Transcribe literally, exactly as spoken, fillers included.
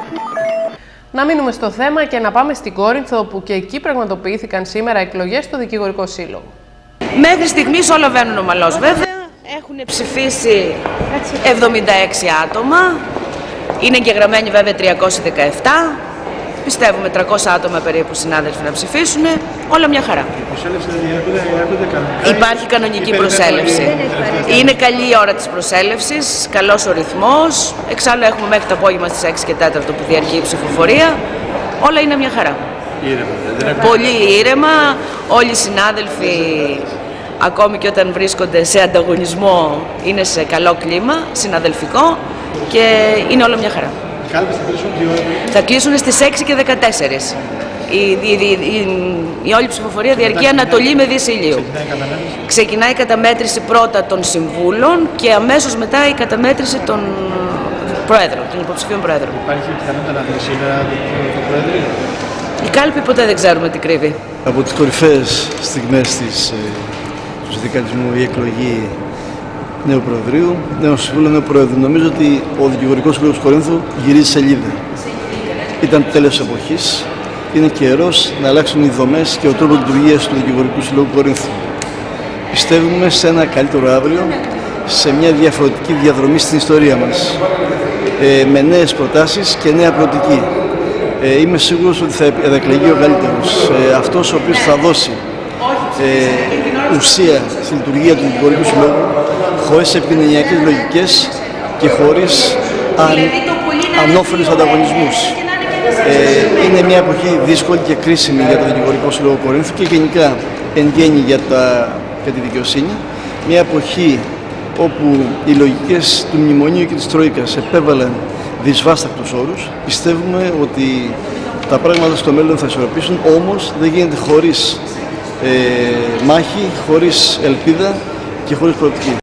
Να μείνουμε στο θέμα και να πάμε στην Κόρινθο, όπου και εκεί πραγματοποιήθηκαν σήμερα εκλογές στο Δικηγορικό Σύλλογο. Μέχρι στιγμής όλα βαίνουν ομαλώς βέβαια. Έχουν ψηφίσει εβδομήντα έξι άτομα. Είναι εγγεγραμμένοι βέβαια τριακόσιοι δεκαεπτά. Πιστεύουμε τριακόσια άτομα περίπου συνάδελφοι να ψηφίσουν. Όλα μια χαρά. Υπάρχει κανονική προσέλευση. Είναι καλή η ώρα της προσέλευσης, καλός ο ρυθμός. Εξάλλου έχουμε μέχρι το απόγευμα στις έξι και τέσσερα που διαρκεί η ψηφοφορία. Όλα είναι μια χαρά. Πολύ ήρεμα. Όλοι οι συνάδελφοι, ακόμη και όταν βρίσκονται σε ανταγωνισμό, είναι σε καλό κλίμα, συναδελφικό και είναι όλα μια χαρά. Θα κλείσουν στις έξι και δεκατέσσερα. Η, η, η, η, η όλη ψηφοφορία διαρκεί Ανατολή με Δύση ηλίου. Ξεκινάει η καταμέτρηση πρώτα των συμβούλων και αμέσως μετά η καταμέτρηση των προέδρων, των υποψηφίων προέδρων. Υπάρχει πιθανότητα να βρει σήμερα το Προεδρείο? Η κάλπη ποτέ δεν ξέρουμε τι κρύβει. Από τις κορυφαίες στιγμές της, του συνδικαλισμού η εκλογή νέου Προεδρείου, νέου Συμβούλου, νέου Προέδρου. Νομίζω ότι ο Δικηγορικός Σύλλογος Κορίνθου γυρίζει σελίδα. Ήταν τέλος εποχής. Είναι καιρός να αλλάξουν οι δομές και ο τρόπος λειτουργίας του Δικηγορικού Συλλόγου Κορίνθου. Πιστεύουμε σε ένα καλύτερο αύριο, σε μια διαφορετική διαδρομή στην ιστορία μας, ε, με νέες προτάσεις και νέα προοπτική. Ε, είμαι σίγουρος ότι θα εκλεγεί ο καλύτερος, ε, αυτός ο οποίος θα δώσει ε, ουσία στη λειτουργία του Δικηγορικού Συλλόγου, χωρίς επικοινωνιακές λογικές και χωρίς αν, ανώφελους ανταγωνισμούς. Ε, είναι μια εποχή δύσκολη και κρίσιμη για το Δικηγορικό Σύλλογο Κορίνθου και γενικά εν γέννη για, τα, για τη δικαιοσύνη. Μια εποχή όπου οι λογικές του Μνημονίου και της Τρόικας επέβαλαν δυσβάστακτους όρους. Πιστεύουμε ότι τα πράγματα στο μέλλον θα ισορροπήσουν, όμως δεν γίνεται χωρίς ε, μάχη, χωρίς ελπίδα και χωρίς προοπτική.